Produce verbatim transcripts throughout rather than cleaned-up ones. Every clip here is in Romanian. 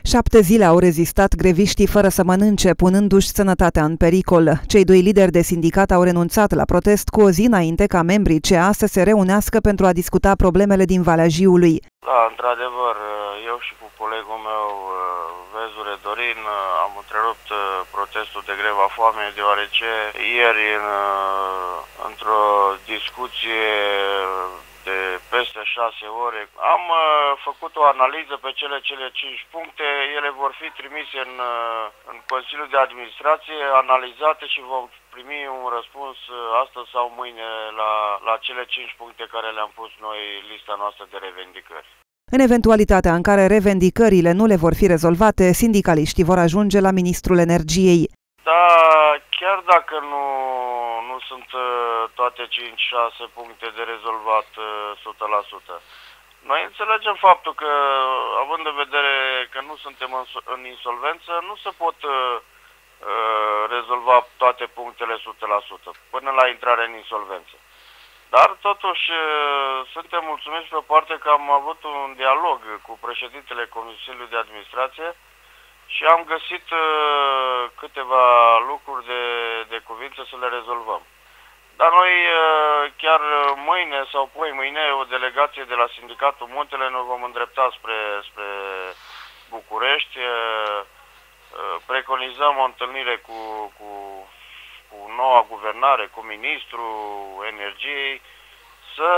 Șapte zile au rezistat greviștii fără să mănânce, punându-și sănătatea în pericol. Cei doi lideri de sindicat au renunțat la protest cu o zi înainte ca membrii C A să se reunească pentru a discuta problemele din Valea Jiului. Da, într-adevăr, eu și cu colegul meu, Vezure Dorin, am întrerupt protestul de greva foamei, deoarece ieri, în, într-o discuție de peste șase ore, am făcut o analiză pe cele, cele cinci puncte. Ele vor fi trimise în, în Consiliul de Administrație, analizate și vom primi un răspuns astăzi sau mâine la, la cele cinci puncte care le-am pus noi lista noastră de revendicări. În eventualitatea în care revendicările nu le vor fi rezolvate, sindicaliștii vor ajunge la Ministrul Energiei. Da, chiar dacă nu, nu sunt toate cinci șase puncte de rezolvat o sută la sută. Noi înțelegem faptul că, având în vedere că nu suntem în, în insolvență, nu se pot uh, rezolva toate punctele o sută la sută până la intrare în insolvență. Dar totuși suntem mulțumiți pe o parte că am avut un dialog cu președintele Consiliului de Administrație și am găsit uh, câteva lucruri de, de cuvință să le rezolvăm. Dar noi uh, chiar mâine sau poi mâine o delegație de la Sindicatul Muntele ne vom îndrepta spre, spre București. Uh, preconizăm o întâlnire cu, cu, cu noua guvernare, cu Ministrul Energiei, să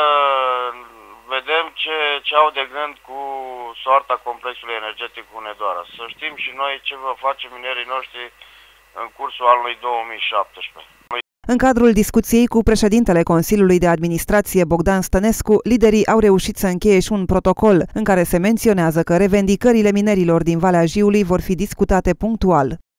vedem ce, ce au de gând cu soarta complexului energetic Hunedoara. Să știm și noi ce vă face minerii noștri în cursul anului două mii șaptesprezece. În cadrul discuției cu președintele Consiliului de Administrație, Bogdan Stănescu, liderii au reușit să încheie și un protocol în care se menționează că revendicările minerilor din Valea Jiului vor fi discutate punctual.